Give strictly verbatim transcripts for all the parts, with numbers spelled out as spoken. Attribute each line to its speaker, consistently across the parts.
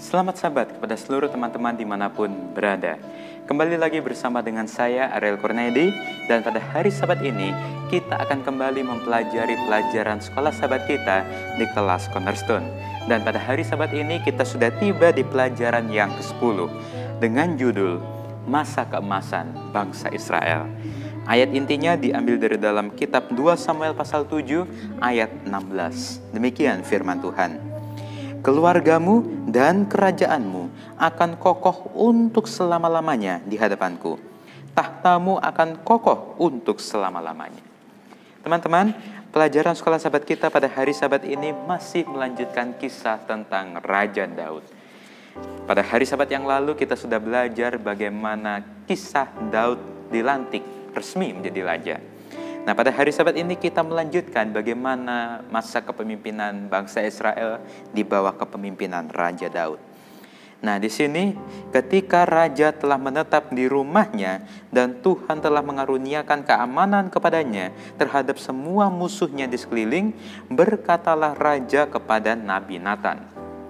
Speaker 1: Selamat sahabat kepada seluruh teman-teman dimanapun berada. Kembali lagi bersama dengan saya Ariel Kurnedi, dan pada hari Sabat ini kita akan kembali mempelajari pelajaran sekolah sahabat kita di kelas Cornerstone. Dan pada hari Sabat ini kita sudah tiba di pelajaran yang kesepuluh dengan judul Masa Keemasan Bangsa Israel. Ayat intinya diambil dari dalam kitab dua Samuel pasal tujuh ayat enam belas. Demikian firman Tuhan. Keluargamu dan kerajaanmu akan kokoh untuk selama-lamanya di hadapanku. Tahtamu akan kokoh untuk selama-lamanya. Teman-teman, pelajaran sekolah sahabat kita pada hari Sabat ini masih melanjutkan kisah tentang Raja Daud. Pada hari Sabat yang lalu kita sudah belajar bagaimana kisah Daud dilantik resmi menjadi raja. Nah, pada hari Sabat ini kita melanjutkan bagaimana masa kepemimpinan bangsa Israel di bawah kepemimpinan Raja Daud. Nah, di sini ketika raja telah menetap di rumahnya dan Tuhan telah mengaruniakan keamanan kepadanya terhadap semua musuhnya di sekeliling, berkatalah raja kepada Nabi Natan,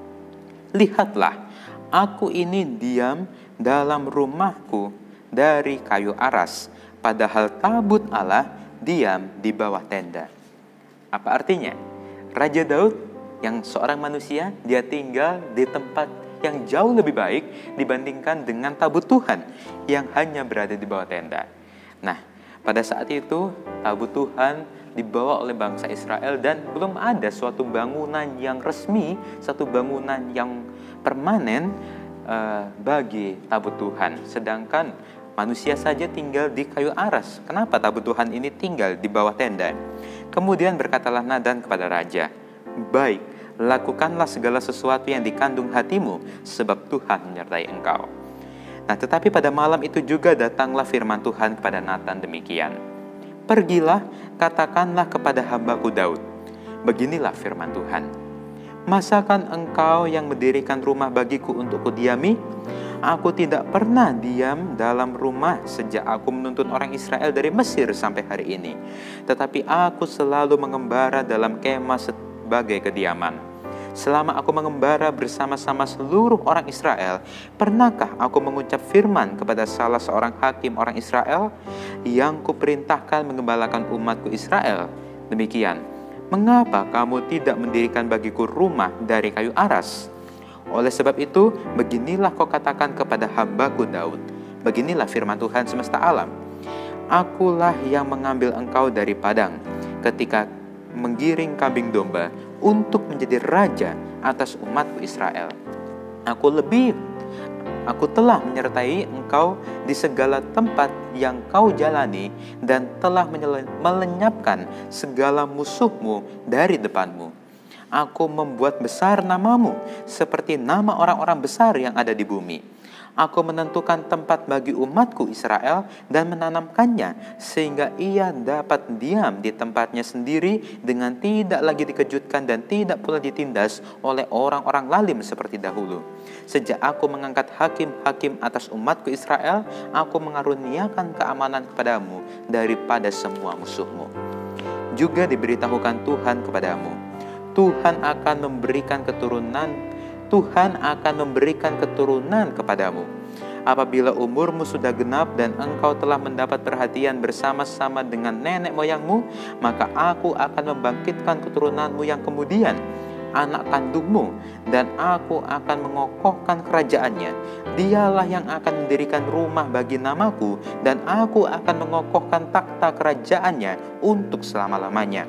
Speaker 1: "Lihatlah, aku ini diam dalam rumahku dari kayu aras, padahal tabut Allah diam di bawah tenda." Apa artinya? Raja Daud yang seorang manusia, dia tinggal di tempat yang jauh lebih baik dibandingkan dengan tabut Tuhan yang hanya berada di bawah tenda. Nah, pada saat itu tabut Tuhan dibawa oleh bangsa Israel dan belum ada suatu bangunan yang resmi, satu bangunan yang permanen uh, bagi tabut Tuhan. Sedangkan manusia saja tinggal di kayu aras. Kenapa tabut Tuhan ini tinggal di bawah tenda? Kemudian berkatalah Natan kepada raja, "Baik, lakukanlah segala sesuatu yang dikandung hatimu, sebab Tuhan menyertai engkau." Nah, tetapi pada malam itu juga datanglah firman Tuhan kepada Natan demikian, "Pergilah, katakanlah kepada hambaku Daud, beginilah firman Tuhan, masakan engkau yang mendirikan rumah bagiku untuk kudiami? Aku tidak pernah diam dalam rumah sejak aku menuntun orang Israel dari Mesir sampai hari ini. Tetapi aku selalu mengembara dalam kemah sebagai kediaman. Selama aku mengembara bersama-sama seluruh orang Israel, pernahkah aku mengucap firman kepada salah seorang hakim orang Israel yang kuperintahkan mengembalakan umatku Israel? Demikian, mengapa kamu tidak mendirikan bagiku rumah dari kayu aras? Oleh sebab itu, beginilah kau katakan kepada hambaku Daud, beginilah firman Tuhan semesta alam, akulah yang mengambil engkau dari padang ketika menggiring kambing domba untuk menjadi raja atas umatku Israel. Aku lebih, aku telah menyertai engkau di segala tempat yang kau jalani dan telah melenyapkan segala musuhmu dari depanmu. Aku membuat besar namamu seperti nama orang-orang besar yang ada di bumi. Aku menentukan tempat bagi umatku Israel dan menanamkannya sehingga ia dapat diam di tempatnya sendiri dengan tidak lagi dikejutkan dan tidak pula ditindas oleh orang-orang lalim seperti dahulu. Sejak aku mengangkat hakim-hakim atas umatku Israel, aku mengaruniakan keamanan kepadamu daripada semua musuhmu. Juga diberitahukan Tuhan kepadamu, Tuhan akan memberikan keturunan Tuhan akan memberikan keturunan kepadamu. Apabila umurmu sudah genap dan engkau telah mendapat perhatian bersama-sama dengan nenek moyangmu, maka aku akan membangkitkan keturunanmu yang kemudian, anak kandungmu, dan aku akan mengokohkan kerajaannya. Dialah yang akan mendirikan rumah bagi namaku, dan aku akan mengokohkan takhta kerajaannya untuk selama-lamanya.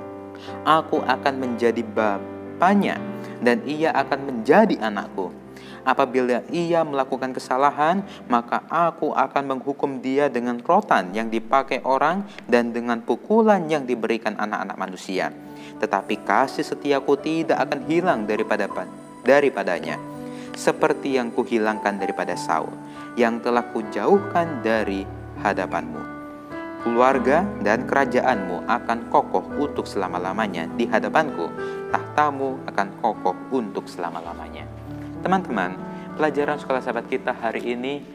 Speaker 1: Aku akan menjadi bapaknya dan ia akan menjadi anakku. Apabila ia melakukan kesalahan, maka aku akan menghukum dia dengan rotan yang dipakai orang dan dengan pukulan yang diberikan anak-anak manusia. Tetapi kasih setiaku tidak akan hilang daripada daripadanya, seperti yang kuhilangkan daripada Saul, yang telah kujauhkan dari hadapanmu. Keluarga dan kerajaanmu akan kokoh untuk selama-lamanya di hadapanku. Tahtamu akan kokoh untuk selama-lamanya. Teman-teman, pelajaran sekolah sahabat kita hari ini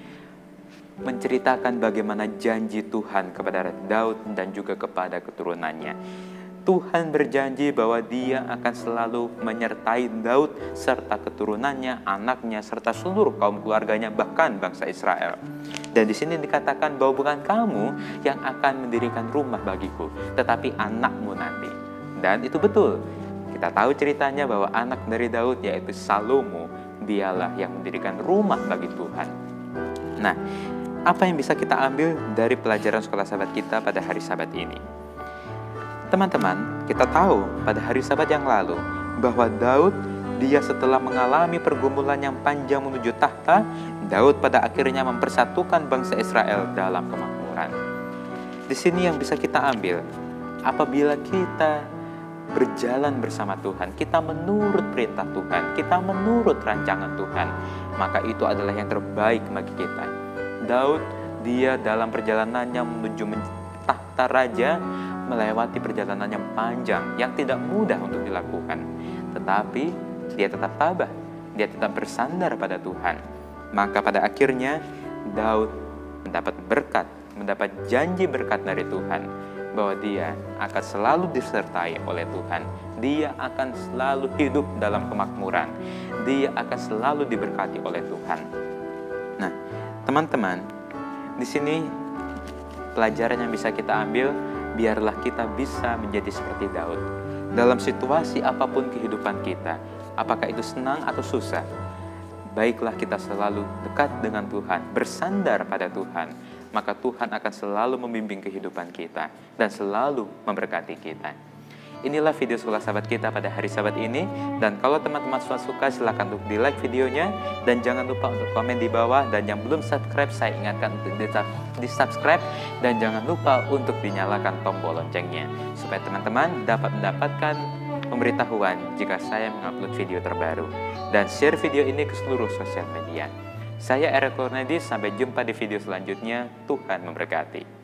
Speaker 1: menceritakan bagaimana janji Tuhan kepada Daud dan juga kepada keturunannya. Tuhan berjanji bahwa Dia akan selalu menyertai Daud serta keturunannya, anaknya, serta seluruh kaum keluarganya, bahkan bangsa Israel. Dan di sini dikatakan bahwa bukan kamu yang akan mendirikan rumah bagiku, tetapi anakmu nanti. Dan itu betul. Kita tahu ceritanya bahwa anak dari Daud yaitu Salomo, dialah yang mendirikan rumah bagi Tuhan. Nah, apa yang bisa kita ambil dari pelajaran sekolah sahabat kita pada hari Sabat ini? Teman-teman, kita tahu pada hari Sabat yang lalu bahwa Daud, dia setelah mengalami pergumulan yang panjang menuju tahta, Daud pada akhirnya mempersatukan bangsa Israel dalam kemakmuran. Di sini yang bisa kita ambil, apabila kita berjalan bersama Tuhan, kita menurut perintah Tuhan, kita menurut rancangan Tuhan, maka itu adalah yang terbaik bagi kita. Daud, dia dalam perjalanannya menuju tahta raja, melewati perjalanan yang panjang, yang tidak mudah untuk dilakukan. Tetapi dia tetap tabah, dia tetap bersandar pada Tuhan. Maka pada akhirnya Daud mendapat berkat, mendapat janji berkat dari Tuhan, bahwa dia akan selalu disertai oleh Tuhan. Dia akan selalu hidup dalam kemakmuran. Dia akan selalu diberkati oleh Tuhan. Nah, teman-teman, di sini pelajaran yang bisa kita ambil, biarlah kita bisa menjadi seperti Daud. Dalam situasi apapun kehidupan kita, apakah itu senang atau susah, baiklah kita selalu dekat dengan Tuhan, bersandar pada Tuhan, maka Tuhan akan selalu membimbing kehidupan kita dan selalu memberkati kita. Inilah video sekolah sahabat kita pada hari Sabat ini. Dan kalau teman-teman suka, silakan untuk di like videonya. Dan jangan lupa untuk komen di bawah. Dan yang belum subscribe, saya ingatkan untuk di subscribe. Dan jangan lupa untuk dinyalakan tombol loncengnya, supaya teman-teman dapat mendapatkan pemberitahuan jika saya mengupload video terbaru. Dan share video ini ke seluruh sosial media. Saya Ariel Cornedi, sampai jumpa di video selanjutnya. Tuhan memberkati.